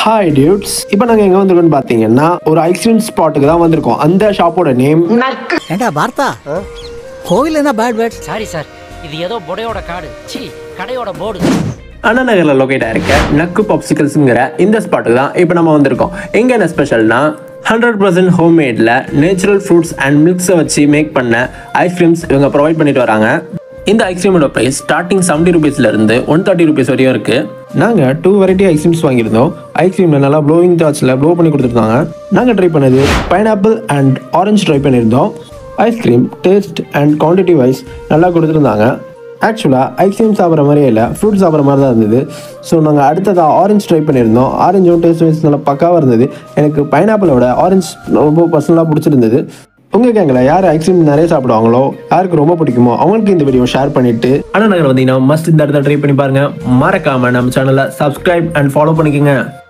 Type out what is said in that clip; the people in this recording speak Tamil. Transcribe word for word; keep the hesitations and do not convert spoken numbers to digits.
Hi dudes. இப்போ நாங்க எங்க வந்திருக்கோம்னு பாத்தீங்கன்னா ஒரு ஐஸ்கிரீம் ஸ்பாட்டுக்கு தான் வந்திருக்கோம். அந்த ஷாப்போட நேம் நக்கு. ஏண்டா பார்த்தா கோவில் என்ன பேட் பேட். சாரி சார், இது ஏதோ பொடையோட கார்டு. சீ, கடையோட போர்டு. அண்ணா நகர்ல லொகேட் ஆயிருக்க நக்கு பாப்சிகல்ஸ்ங்கிற இந்த ஸ்பாட்டுக்கு தான் இப்போ நம்ம வந்திருக்கோம். எங்க என்ன ஸ்பெஷல்னா ஹண்ட்ரட் பர்சன்ட் ஹோம்மேட்ல நேச்சுரல் ஃப்ரூட்ஸ் அண்ட் மில்க்ஸை வச்சு மேக் பண்ண ஐஸ்கிரீம்ஸ் இவங்க ப்ரொவைட் பண்ணிட்டு வராங்க. இந்த ஐஸ்கிரீமோட ப்ரைஸ் ஸ்டார்டிங் செவன்ட்டி ருபீஸ்ல இருந்து ஒன் தேர்ட்டி ருபீஸ் வரையும் இருக்கு. நாங்க டூ வெரைட்டி ஐஸ்கிரீம்ஸ் வாங்கியிருந்தோம். ஐஸ்கிரீம்ல நல்லா ப்ளோவிங் டார்ச்ல ப்ளோ பண்ணி கொடுத்துருந்தாங்க. நாங்க ட்ரை பண்ணது பைனாப்பிள் அண்ட் ஆரஞ்சு ட்ரை பண்ணியிருந்தோம். Ice cream taste and quantity wise நல்லா கொடுத்துருந்தாங்க. ஆக்சுவலாக ஐஸ்கிரீம் சாப்பிட்ற மாதிரியே இல்லை, ஃப்ரூட் சாப்பிட்ற மாதிரி தான் இருந்தது. ஸோ நாங்கள் அடுத்ததாக ஆரஞ்சு ட்ரை பண்ணியிருந்தோம். ஆரஞ்சும் டேஸ்ட் வைஸ் நல்லா பக்காவாக இருந்தது. எனக்கு பைனாப்பிளோட ஆரஞ்சு ரொம்ப பர்சனலாக பிடிச்சிருந்தது. உங்கள் கேங்கில் யார் ஐஸ்கிரீம் நிறைய சாப்பிடுவாங்களோ, யாருக்கு ரொம்ப பிடிக்குமோ அவங்களுக்கு இந்த வீடியோ ஷேர் பண்ணிட்டு அண்ணா நகர் வந்தீங்கன்னா மஸ்ட் இந்த இடத்துல ட்ரை பண்ணி பாருங்க. மறக்காம நம்ம சேனலை சப்ஸ்கிரைப் அண்ட் ஃபாலோ பண்ணிக்கோங்க.